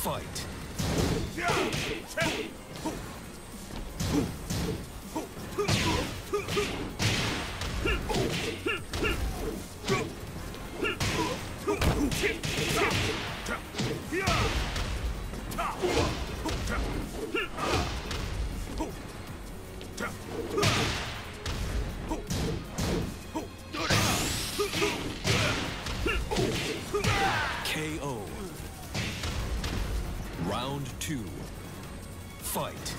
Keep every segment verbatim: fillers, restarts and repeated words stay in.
Fight. K O. Round two. Fight.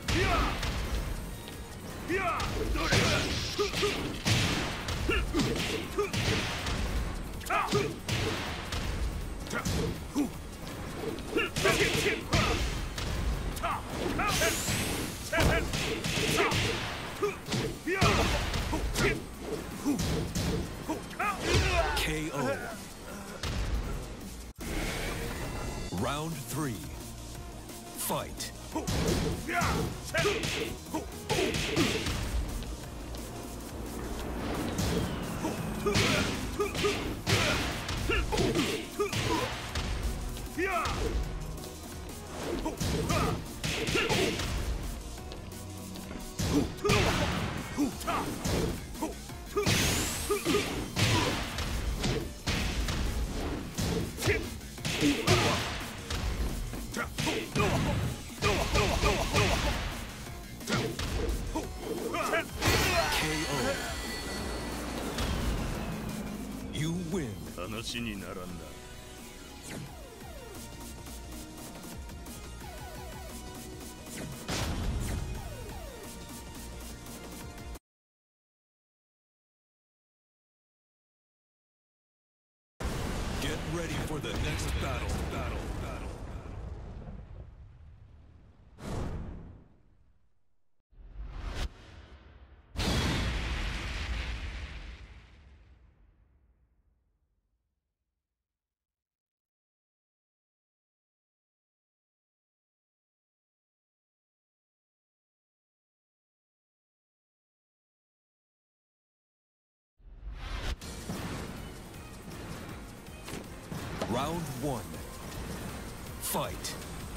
K O. Round three. Fight. You win. 話にならんな。 Get ready for the next battle. Battle. Battle. Round one. Fight.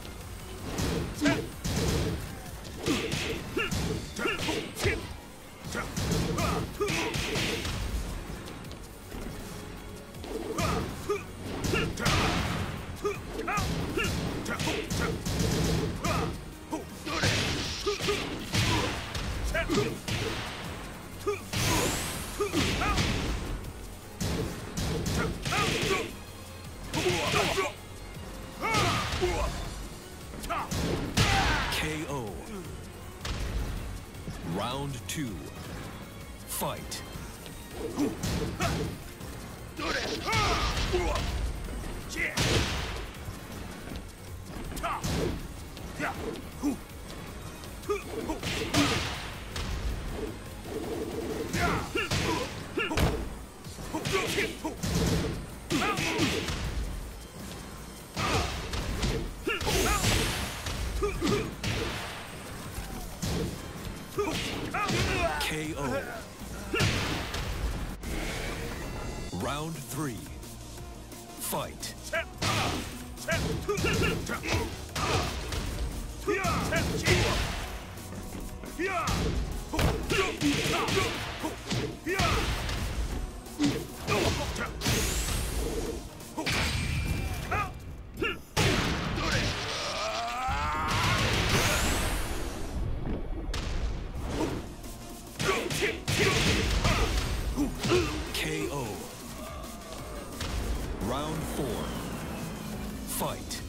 K O. Round two. Fight. K O. Round three. Fight. K O. Round four. Fight.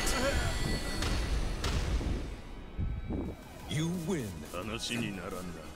You win. 話にならんな。